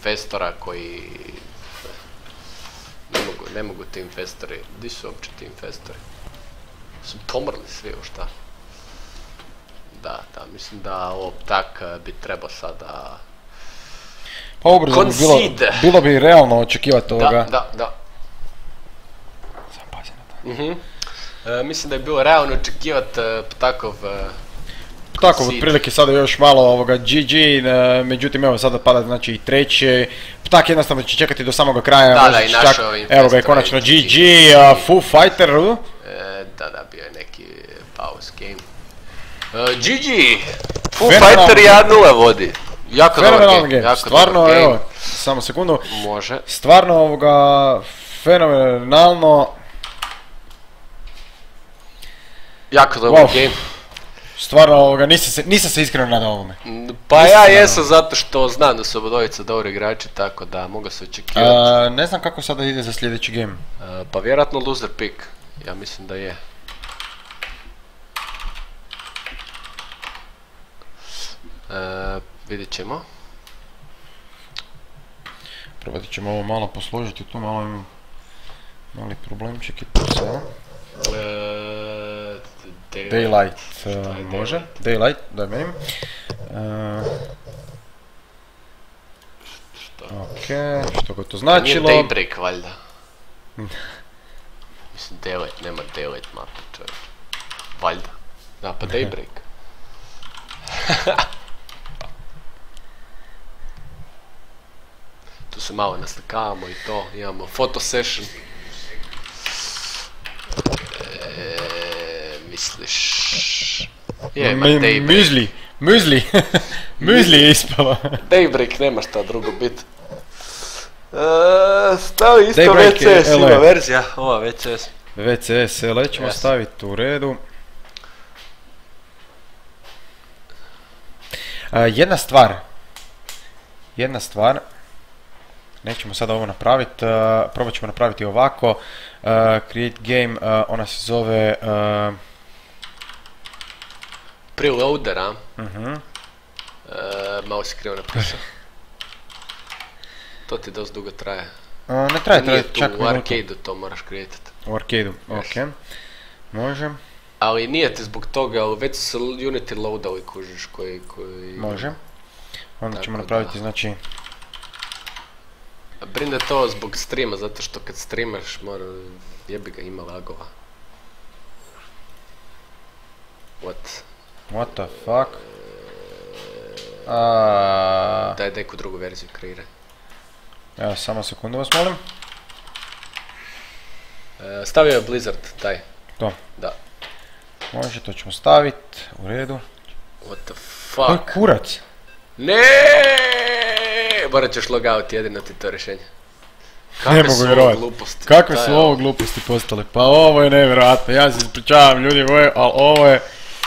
infestora koji... Ne mogu ti infestori. Di su uopće ti infestori? Su pomrli svi u šta? Da, mislim da ovo tak bi trebao sada... Pa ubrzo bi bilo bi realno očekivati ovoga. Da. Mislim da je bilo realno očekivati takov... Tako, otprilike sada još malo ovoga GG, međutim evo sada pada znači i treće. Tak jednostavno će čekati do samoga kraja. Da, i našo ovim festora. Evo ga je konačno GG, Foo Fighter. Da, bio je neki pause game. GG! Foo Fighter 1-0 vodi. Jako dobar game. Stvarno, evo, samo sekundu. Može. Stvarno ovoga, fenomenalno. Jako dobar game. Stvarno ovoga, nisam se iskreno nadao ovome. Pa ja jesam zato što znam da su obojica dobri igrači, tako da mogu se očekivati. Ne znam kako sada ide za sljedeći game. Pa vjerojatno loser pick, ja mislim da je. Vidjet ćemo. Probat ćemo ovo malo posložiti, tu malo imam mali problemček i tu sada. Daylight može, Daylight, daj menim. Okej, što ga to značilo? Nije Daybreak valjda. Mislim Daylight, nema Daylight mapa čovjek. Valjda. Da, pa Daybreak. Tu se malo naslikavamo i to, imamo photo session. Misliš... Je, ima Daybreak. Muesli je ispalo. Daybreak nema šta drugo bit. Stavi isto VCS ima verzija, ova VCS. VCS, ćemo staviti u redu. Jedna stvar, nećemo sada ovo napraviti, probat ćemo napraviti ovako, create game, ona se zove... Preloader, a? Malo si krivo napisao. To ti dosta dugo traje. Ne traje čak minutu. U arcade-u to moraš creatit. U arcade-u, okej. Može. Ali nije ti zbog toga, ali već su se Unity loadali kužiš koji... Može. Onda ćemo napraviti, znači... Brine to zbog streama, zato što kad streamaš mora... Jebi ga, ima lagova. What the fuck? Daj neku drugu verziju kreiraj. Evo, samo sekundu vas molim. Stavio je Blizzard, taj. To? Da. Može, to ćemo staviti, u redu. What the fuck? Koji kurac? Ne! Morat ćeš logout, jedino ti to rješenje. Ne mogu vjerovati. Kakve su ovo gluposti postale? Pa ovo je nevjerojatno, ja se ispričavam ljudi moji, ali ovo je...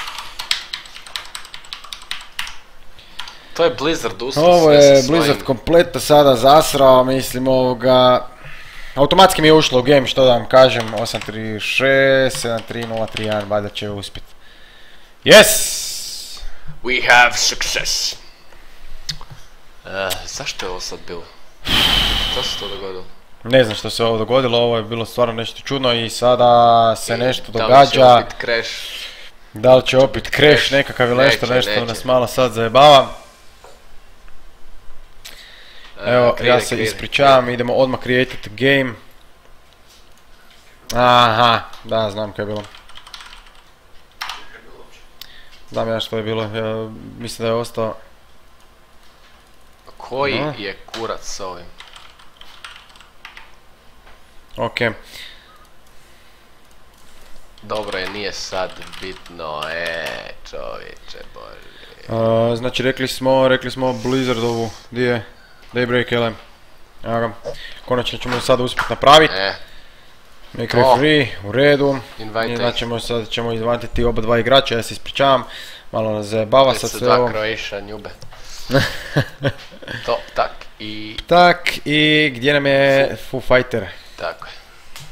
To je Blizzard uslov. Ovo je Blizzard kompletno sada zasrao, mislim ovoga... Automatski mi je ušlo u game, što da vam kažem, 836, 73031, valjda će uspjet. Yes! We have success! Zašto je ovo sad bilo? Što se to dogodilo? Ne znam što se ovo dogodilo, ovo je bilo stvarno nešto čudno i sada se nešto događa. Da li će opet crash nekakav ili nešto nas malo sad zajebava. Evo, ja se ispričavam, idemo odmah created game. Aha, da, znam kaj je bilo. Znam ja što je bilo, ja mislim da je ostao... Koji je kurac s ovim? Okej. Dobro je, nije sad bitno, čovječe bože. Znači rekli smo Blizzardovu, di je? Daybreak, ele. Evo ga. Konačno ćemo sada uspjeti napraviti. Make referee, u redu. Znači sad ćemo invitati oba dva igrača, ja se ispričavam. Malo nas zajebava sad sve ovo. 2 Croatia njube. To, tak i... Tak i gdje nam je Foo Fighter? Tako je.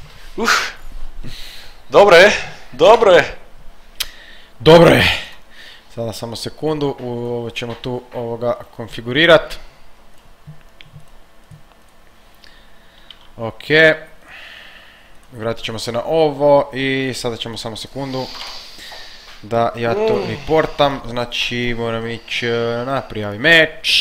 Dobro je, dobro je. Dobro je. Sada samo sekundu, ovo ćemo tu ovoga konfigurirat. Ok. Vratit ćemo se na ovo i sada ćemo samo sekundu da ja to reportam. Znači moram ići na prijavi meč.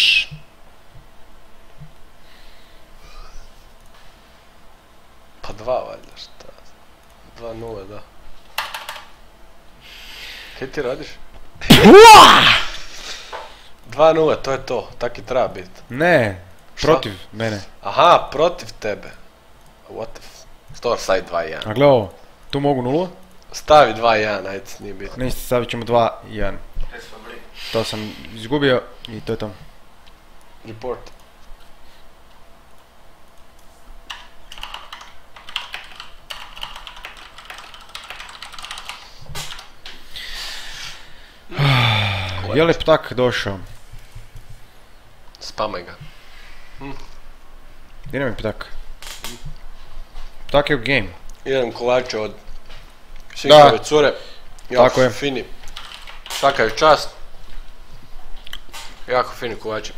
Pa 2 valjda, šta? 2-0, da. Kaj ti radiš? 2-0, to je to, tak i treba biti. Ne, protiv mene. Aha, protiv tebe. What the f... Store side 2-1. A gle ovo, tu mogu 0? Stavi 2-1, ajde, nije bitno. Niste, stavit ćemo 2-1. To sam izgubio i to je to. Report. Je li ptak došao? Spamaj ga. Gdje nam je ptak? Ptak je u game. Jedan kolače od Sinkove cure. Tako je. Fini. Svaka je čast. Jako fini kolače.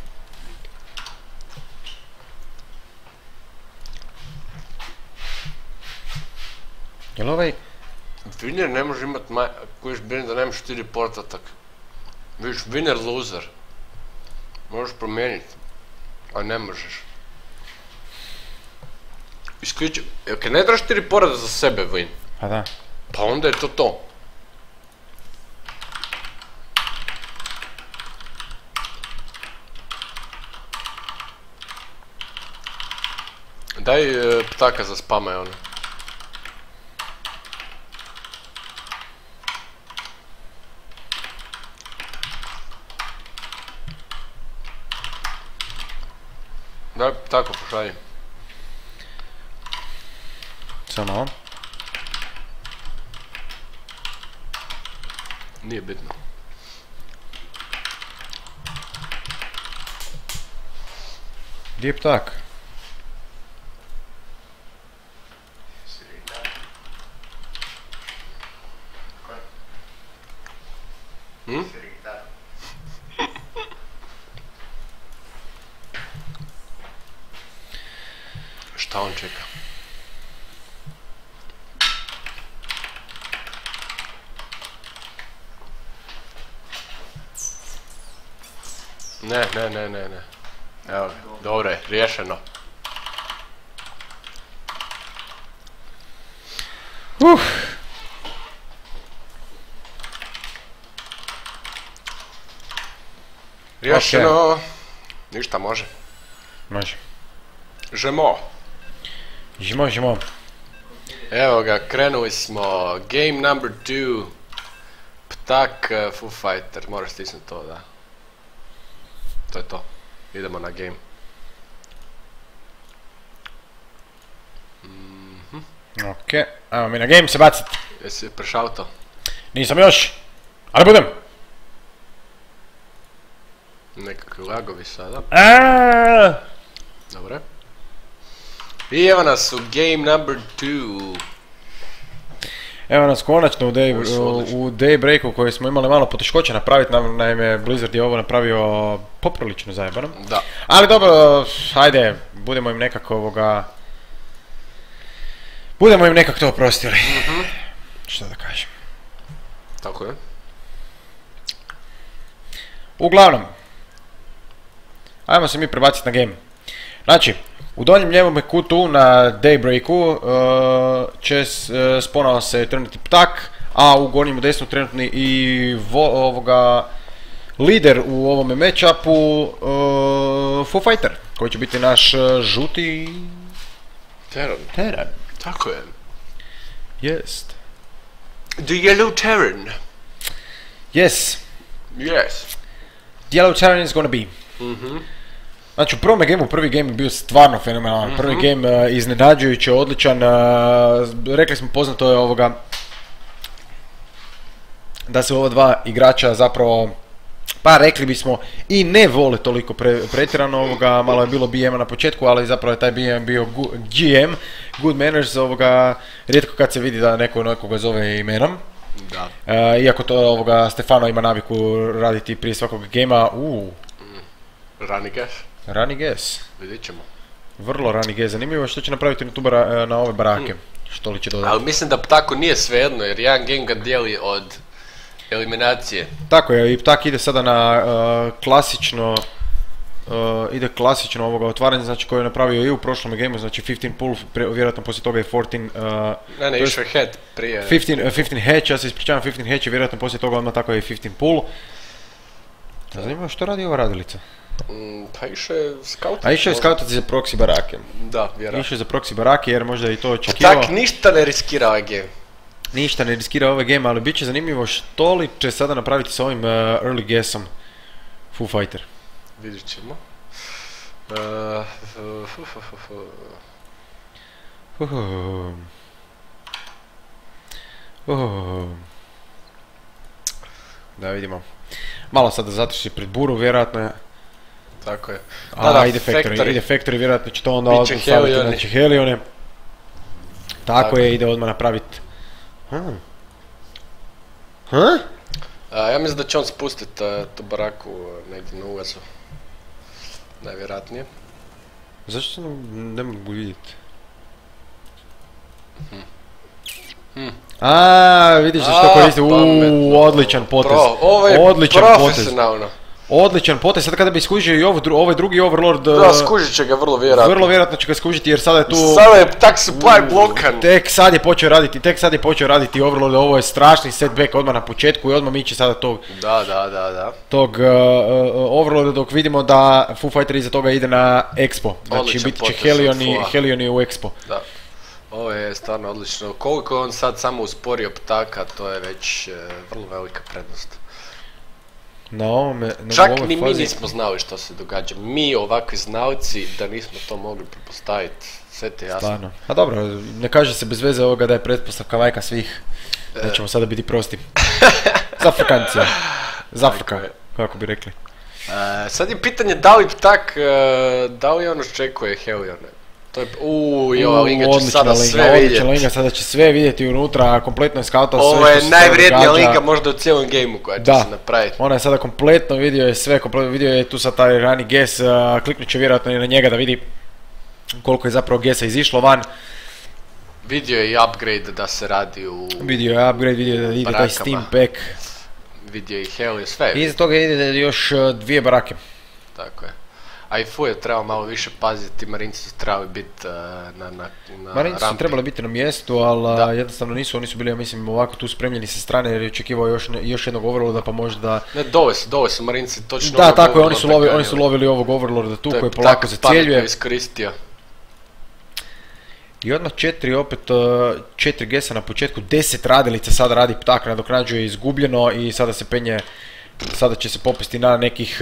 Jel ovaj... Winner ne može imat kojiš bilim da nemaš 4 porta tak. Vidiš, winner loser. Možeš promijeniti. A ne možeš. Isključivo. Kad ne trebaš 4 porada za sebe win. A da. Pa onda je to to. Daj ptaka za spamaj ono. Daj ptaka pošalji. Samo ovo. Nije bitno. Gdje je ptak? Šta on čeka? Ne. Evo ga, dobro je, riješeno. Riješeno. Ništa, može. Može. Žemo. Žemo. Evo ga, krenuli smo. Game number 2. Ptak, Foo Fighter. Moraš stisnuti to, da. To je to. Idemo na game. Ok, ajmo mi na game se bacit. Jesi prešao to? Nisam još, ali budem. Nekakvi lagovi sada. Dobre. I evo nas u game number 2. Evo nas konačno u Daybreaku koji smo imali malo poteškoća napraviti, naime Blizzard je ovo napravio poprilično zajebano. Da. Ali dobro, ajde, budemo im nekako to oprostili. Što da kažem. Tako je. Uglavnom, ajmo se mi prebaciti na game. Znači, u donjem lijevom kutu na Daybreaku će ponovo se trenutni ptak, a u gornjem desnu trenutni i lider u ovome matchupu Foo Fighter, koji će biti naš žuti Terran. Tako je. Jest. The Yellow Terran. Yes. Yes. The Yellow Terran is gonna be. Znači u prvome gameu, prvi game je bio stvarno fenomenalan, prvi game iznenađujuće, odličan, rekli smo poznato je da se ova dva igrača zapravo, pa rekli bismo i ne vole toliko pretjerano, malo je bilo BM na početku, ali zapravo je taj BM bio GM, Good Manners, rijetko kad se vidi da nekoga zove imenom. Da. Iako to Stefano ima naviku raditi prije svakog gamea, Running guess. Running guess. Vidit ćemo. Vrlo rani gez, zanimljivo što će napraviti na ove barake. Što li će dodati? Ali mislim da Ptaku nije svejedno jer jedan game ga dijeli od eliminacije. Tako je, i Ptak ide sada na klasično ovoga otvaranje, znači koje je napravio i u prošlom gameu, znači 15 pull, vjerojatno poslije toga je 14... Ne, išao je head prije. 15 hatch, ja se ispričavam, 15 hatch i vjerojatno poslije toga odmah tako je i 15 pull. Zanimljivo što radi ova radilica? Pa išao je skautati. A išao je skautati za proxy barake. Da, vjerojatno. Išao je za proxy barake jer možda i to očekivao. Tak ništa ne riskira ovaj game. Ništa ne riskira ovaj game, ali bit će zanimljivo što li će sada napraviti s ovim early guessom Foo Fighter. Vidjet ćemo. Da vidimo. Malo sada zatrši pred buru, vjerojatno je. Tako je. Ide Factory, vjerojatno će to onda staviti na Helione. Tako je, ide odmah napraviti. Ja mislim da će on spustiti tu baraku negdje na ulazu. Najvjerojatnije. Zašto se ne mogu vidjeti? Vidiš da što koristi, odličan potez. Ovo je profesionalno. Odličan potez, sad kada bi skužio i ovaj drugi Overlord... Da, skužit će ga vrlo vjerojatno. Vrlo vjerojatno će ga skužiti jer sada je tu... Sada je tak supply blokan. Tek sad je počeo raditi Overlord, ovo je strašni setback odmah na početku i odmah miče sada tog... Da. Tog Overlorda dok vidimo da Foo Fighter iza toga ide na Expo. Znači biti će Helioni u Expo. Da. Ovo je stvarno odlično. Koliko je on sad samo usporio Ptaka, to je već vrlo velika prednost. Čak ni mi nismo znali što se događa. Mi ovakvi znalci da nismo to mogli pretpostaviti. Sve ti jasno. Stvarno. A dobro, ne kaže se bez veze ovoga da je pretpostavka majka svih. Nećemo sada biti prosti. Zafrkancija. Zafrka, kako bi rekli. Sad je pitanje da li Ptak, da li on očekuje Helione. Ova linga će sada sve vidjeti. Odlična linga, sada će sve vidjeti unutra, kompletno je skautao sve što se događa. Ovo je najvrijednija linga možda u cijelom gameu koja će se napraviti. Ona je sada kompletno vidio je sve, vidio je tu sad taj rani guess, kliknut će vjerojatno i na njega da vidi koliko je zapravo guessa izišlo van. Vidio je i upgrade da se radi u Vidio je upgrade, vidio je da ide taj Steam Pack. Vidio je i Helio, sve. I iza toga ide još 2 barake. Tako je. A i Fu je trebao malo više paziti, Marinci su trebali biti na rampi. Marinci su trebali biti na mjestu, ali jednostavno nisu, oni su bili, ja mislim, ovako tu spremljeni sa strane jer je očekivao još jednog Overlorda pa možda... Ne, dole su Marinci točno... Da, tako je, oni su lovili ovog Overlorda tu koji polako zacjeljuje. Iskoristio. I odmah 4 gesa na početku, 10 radilica sada radi Ptak, nadoknađuje izgubljeno i sada se penje. Sada će se popesti na nekih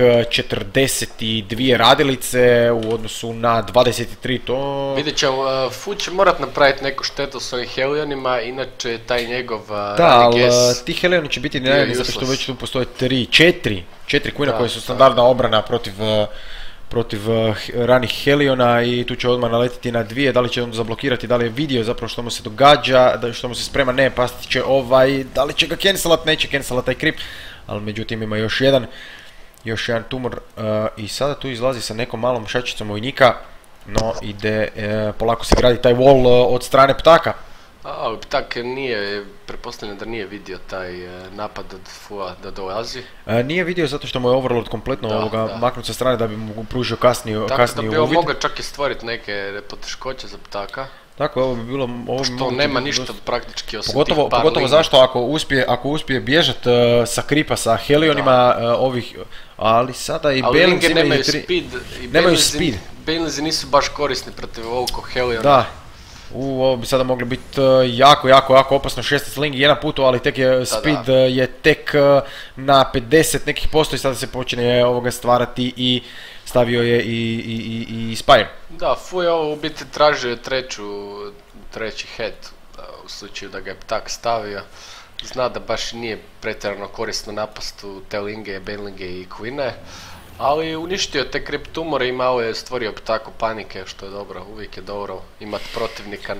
42 radilice u odnosu na 23, to... Vidjet ćemo, Fu će morat napraviti neku štetu s ovim Helionima, inače taj njegov rani guess... Da, ali ti Helioni će biti najavljeni zato što već tu postoje 4 Queena koje su standardna obrana protiv ranih Heliona i tu će odmah naletiti na 2, da li će on zablokirati, da li je vidio zapravo što mu se događa, što mu se sprema, ne, pasti će da li će ga cancelat, neće cancelat taj creep. Ali međutim ima još jedan tumor i sada tu izlazi sa nekom malom šačicom vojnika, no ide, polako se gradi taj wall od strane Ptaka. Ali Ptak nije, pretpostavljam da nije vidio taj napad od Fua da dolazi. Nije vidio zato što mu je Overlord kompletno maknut sa strane da bi mu pružio kasniji uvid. Tako da bi on mogao čak i stvoriti neke poteškoće za Ptaka. Tako, ovo bi bilo... Što nema ništa praktički osim tih par pogotovo zašto ako uspije bježat sa kripa sa Helionima ovih... Ali sada i Banelinzi nemaju speed. Nemaju speed. Banelinzi nisu baš korisni protiv ovoliko Heliona. Da. Ovo bi sada moglo biti jako opasno, 16 lingi jedan puto, ali tek je speed je tek na 50 nekih posto i sada se počinje ovoga stvarati i stavio je i Spire. Da, Fu je ovo u biti tražio treći head u slučaju da ga je Ptak stavio. Zna da baš nije pretjerano korisno napast u te linge, Banelinge i Queene. Ali uništio te creep tumore i malo je stvorio Ptaku panike, što je dobro, uvijek je dobro imati protivnika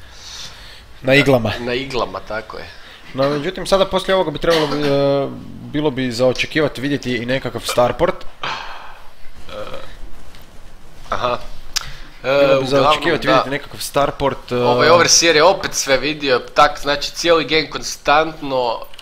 na iglama. Na iglama, tako je. No, međutim, sada poslije ovoga bi trebalo, bilo bi za očekivati vidjeti i nekakav starport. Bilo bi za očekivati vidjeti nekakav Starport. Ovaj overseer je opet sve vidio, tak, znači cijeli game konstantno